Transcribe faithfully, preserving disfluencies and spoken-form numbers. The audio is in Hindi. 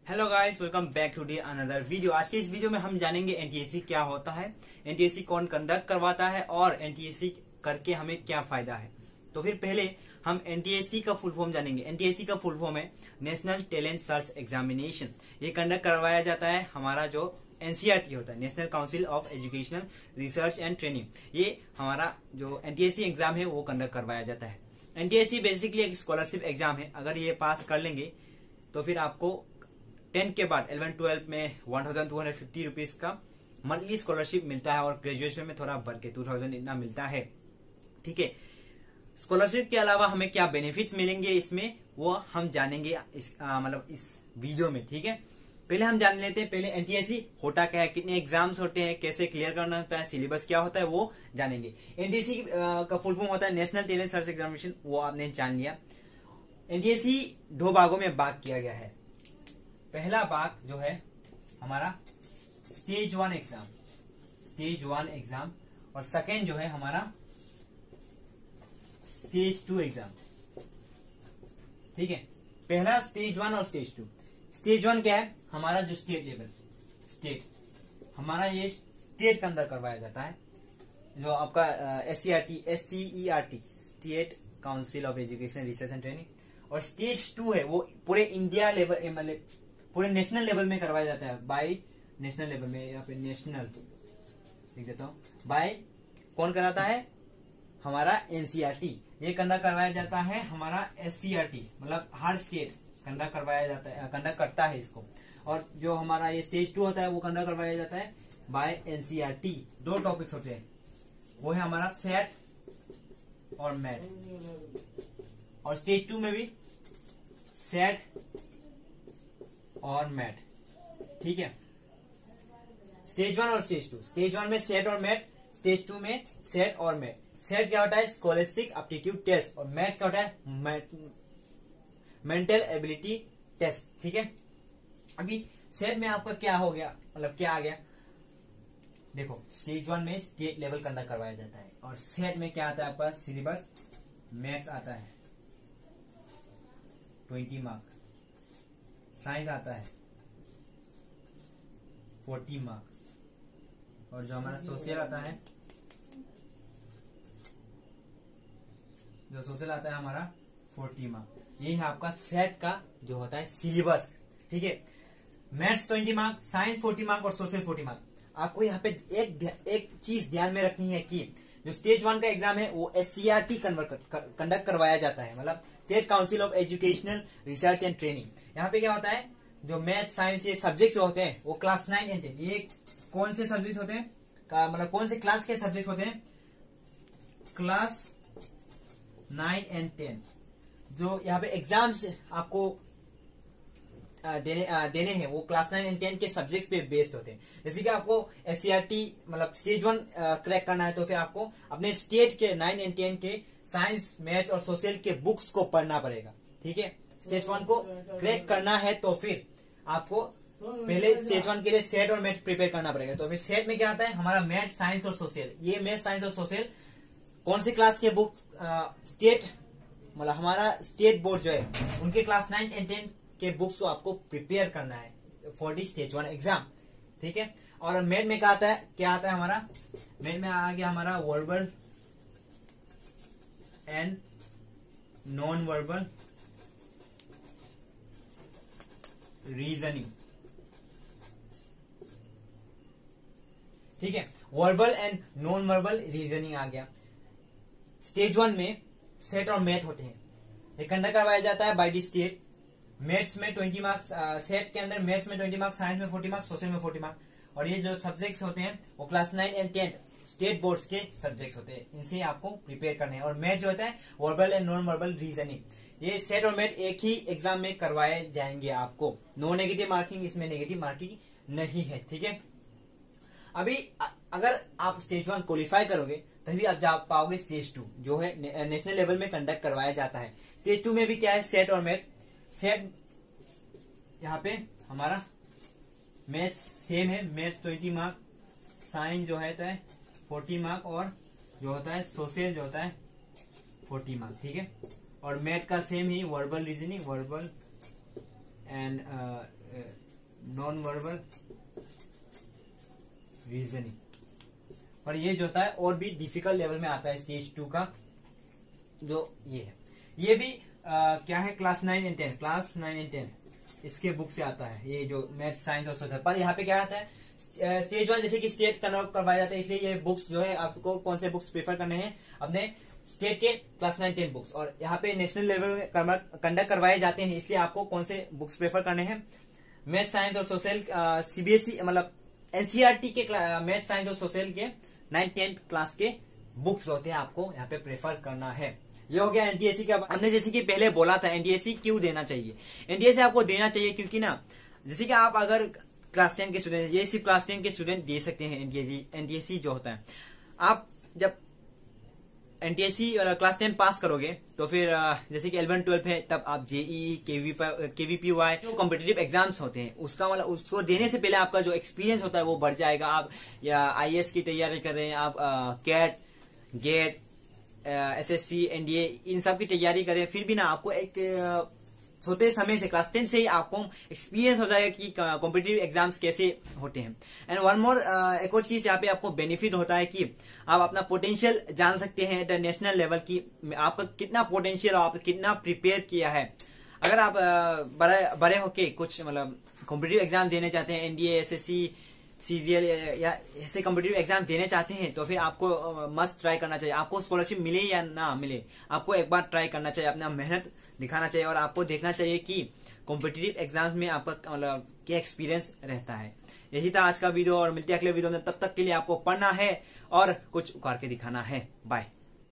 Hello guys, welcome back to the another video. आज के इस वीडियो में हम जानेंगे एनटीएससी क्या होता है, एनटीएससी कौन कंडक्ट करवाता है और एनटीएससी करके हमें क्या फायदा है। तो फिर पहले हम एनटीएससी का फुल फॉर्म जानेंगे। एनटीएससी का फुल फॉर्म है नेशनल टैलेंट सर्च एग्जामिनेशन। ये कंडक्ट करवाया जाता है हमारा जो एनसीईआरटी होता है, national council of educational research and training. ये हमारा जो एनटीएससी एग्जाम है वो कंडक्ट करवाया जाता है। एनटीएससी बेसिकली एक स्कॉलरशिप एग्जाम है। अगर ये पास कर लेंगे तो फिर आपको टेंथ के बाद इलेवन ट्वेल्व में one thousand two hundred fifty rupees का मंथली स्कॉलरशिप मिलता है और ग्रेजुएशन में थोड़ा बढ़ के टू थाउजेंड इतना मिलता है। ठीक है, स्कॉलरशिप के अलावा हमें क्या बेनिफिट्स मिलेंगे इसमें वो हम जानेंगे इस मतलब इस वीडियो में। ठीक है, पहले हम जान लेते हैं पहले एनटीएससी होता क्या है, कितने एग्जाम्स होते हैं, कैसे क्लियर करना होता है, सिलेबस क्या होता है वो जानेंगे। एनटीएससी का फुल फॉर्म होता है नेशनल टैलेंट सर्च एग्जामिनेशन, वो आपने जान लिया। एनटीएससी दो भागों में भाग किया गया है। पहला भाग जो है हमारा stage one exam, stage one exam, और सेकेंड जो है हमारा स्टेज टू एग्जाम। ठीक है, पहला स्टेज वन और स्टेज टू। स्टेज वन क्या है, हमारा जो स्टेट लेवल, स्टेट हमारा ये स्टेट के अंदर करवाया जाता है, जो आपका S C R T S C E R T state council of education research and training. और स्टेज टू है वो पूरे इंडिया लेवल मतलब पूरे नेशनल लेवल में करवाया जाता है, बाय नेशनल लेवल में, या फिर नेशनल लिख देता हूँ, बाय कौन कराता है, हमारा एनसीईआरटी। ये कंडक्ट करवाया जाता है हमारा एससीईआरटी, मतलब हर स्टेट कंडक्ट करवाया जाता है, कंडक्ट करता है इसको। और जो हमारा ये स्टेज टू होता है वो कंडक्ट करवाया जाता है बाय एनसीईआरटी। दो टॉपिक्स होते हैं, वो है हमारा सेट और मैट। और स्टेज टू में भी सेट और मैट। ठीक है, स्टेज वन और स्टेज टू। स्टेज वन में सेट और मैट, स्टेज टू में सेट और मैट। सेट क्या होता है, स्कॉलस्टिक एप्टीट्यूड टेस्ट, और मैट क्या होता है, मेंटल एबिलिटी टेस्ट। ठीक है, अभी सेट में आपका क्या हो गया, मतलब क्या आ गया, देखो स्टेज वन में स्टेट लेवल कंडक्ट करवाया जाता है, और सेट में क्या आता है आपका सिलेबस मैथ्स आता है ट्वेंटी मार्क, साइंस आता है फोर्टी मार्क, और जो हमारा सोशल आता है, जो सोशल आता है हमारा फोर्टी मार्क। ये है आपका सेट का जो होता है सिलेबस। ठीक है, maths twenty mark, science forty mark और सोशल फोर्टी मार्क। आपको यहाँ पे एक एक चीज ध्यान में रखनी है कि जो स्टेज वन का एग्जाम है वो एससीईआरटी कंडक्ट करवाया जाता है, मतलब state council of educational research and training. यहाँ पे क्या होता है, जो मैथ साइंस ये सब्जेक्ट्स होते हैं वो क्लास नाइन एंड टेन, ये कौन से सब्जेक्ट होते हैं, मतलब कौन से क्लास के सब्जेक्ट होते हैं, क्लास नाइन एंड टेन। जो यहाँ पे एग्जाम्स आपको देने देने हैं वो क्लास नाइन एंड टेन के सब्जेक्ट पे बेस्ड होते हैं। जैसे कि आपको एससीईआरटी मतलब स्टेज वन क्रैक करना है तो फिर आपको अपने स्टेट के नाइन एंड टेन के साइंस मैथ्स और सोशल के बुक्स को पढ़ना पड़ेगा। ठीक है, स्टेज वन को क्रैक करना है तो फिर आपको पहले स्टेज वन के लिए सेट और मैथ प्रिपेयर करना पड़ेगा। तो फिर सेट में क्या आता है हमारा मैथ साइंस और सोशल। ये मैथ साइंस और सोशल कौन सी क्लास के बुक, स्टेट मतलब हमारा स्टेट बोर्ड जो है उनके क्लास नाइन एंड टेन के बुक्स को आपको प्रिपेयर करना है for the stage one exam. ठीक है, और मैथ में क्या आता है, क्या आता है हमारा मैथ में आ गया हमारा verbal and non verbal reasoning. ठीक है, verbal and non verbal reasoning आ गया। स्टेज वन में सेट और मैथ होते हैं, ये कंडक्ट करवाया जाता है बाय दी स्टेट। मैथ्स में ट्वेंटी मार्क्स, सेट के अंदर मैथ्स में ट्वेंटी मार्क्स, साइंस में फोर्टी मार्क्स, सोशल में फोर्टी मार्क्स। और ये जो सब्जेक्ट्स होते हैं वो class nine and ten state boards के सब्जेक्ट्स होते हैं, इनसे आपको प्रिपेयर करने हैं। और मैथ जो होता है verbal and non verbal reasoning, ये सेट और मैथ एक ही एग्जाम में करवाए जाएंगे आपको। नो नेगेटिव मार्किंग, इसमें नेगेटिव मार्किंग नहीं है। ठीक है, अभी अगर आप स्टेज वन क्वालिफाई करोगे तभी आप जा पाओगे स्टेज टू, जो है नेशनल लेवल में कंडक्ट करवाया जाता है। स्टेज टू में भी क्या है, सेट और मैथ। सेट यहाँ पे हमारा मैथ्स सेम है, मैथ्स ट्वेंटी मार्क, साइंस जो है फोर्टी मार्क, और जो होता है सोशल जो होता है फोर्टी मार्क। ठीक है, और मैथ का सेम ही verbal reasoning, verbal and non verbal reasoning, और ये जो होता है और भी डिफिकल्ट लेवल में आता है स्टेज टू का, जो ये है। ये भी आ, क्या है, class nine and ten, class nine and ten इसके बुक से आता है, ये जो मैथ साइंस और सोशल। पर यहाँ पे क्या आता है, स्टेज वन जैसे कि स्टेट कन्वर्ट करवाया जाता है, इसलिए ये बुक्स जो है आपको कौन से बुक्स प्रेफर करने हैं, अपने स्टेट के क्लास नाइन टेन बुक्स। और यहाँ पे नेशनल लेवल में कंडक्ट करवाए जाते हैं, इसलिए आपको कौन से बुक्स प्रेफर करने हैं, मैथ साइंस और सोशल, सीबीएसई मतलब एनसीईआरटी के मैथ साइंस और सोशल के नाइन टेंथ क्लास के बुक्स होते हैं, आपको यहाँ पे प्रेफर करना है। ये हो गया एनटीएससी का। हमने जैसे कि पहले बोला था एनटीएससी क्यों देना चाहिए, एनटीएससी आपको देना चाहिए क्योंकि ना, जैसे कि आप अगर क्लास टेन के स्टूडेंट, ये सिर्फ क्लास टेन के स्टूडेंट दे सकते हैं एनटीएससी। एनटीएससी जो होता है, आप जब एनटीएससी क्लास टेन पास करोगे तो फिर जैसे कि इलेवन ट्वेल्व है, तब आप जेई, केवीपीवाई जो कॉम्पिटिटिव एग्जाम्स होते हैं, उसका मतलब उसको देने से पहले आपका जो एक्सपीरियंस होता है वो बढ़ जाएगा। आप या आईएएस की तैयारी कर रहे हैं, आप कैट, गेट, एसएससी, एनडीए, इन सब की तैयारी करें, फिर भी ना आपको एक छोटे समय से, क्लास टेन से ही आपको एक्सपीरियंस हो जाएगा कि कॉम्पिटिटिव एग्जाम्स कैसे होते हैं। एंड वन मोर, एक और चीज यहाँ पे आपको बेनिफिट होता है कि आप अपना पोटेंशियल जान सकते हैं इंटरनेशनल लेवल की, आपका कितना पोटेंशियल और आप कितना प्रिपेयर किया है। अगर आप बड़े बड़े होके कुछ मतलब कॉम्पिटिटिव एग्जाम देने चाहते हैं, एनडीए, एसएससी, सीजीएल या ऐसे कॉम्पिटिटिव एग्जाम देने चाहते हैं, तो फिर आपको मस्ट ट्राई करना चाहिए। आपको स्कॉलरशिप मिले या ना मिले, आपको एक बार ट्राई करना चाहिए, अपना मेहनत दिखाना चाहिए, और आपको देखना चाहिए कि कॉम्पिटिटिव एग्जाम्स में आपका मतलब क्या एक्सपीरियंस रहता है। यही था आज का वीडियो, और मिलते हैं अगले वीडियो में। तब तक के लिए आपको पढ़ना है और कुछ उखाड़ के दिखाना है। बाय।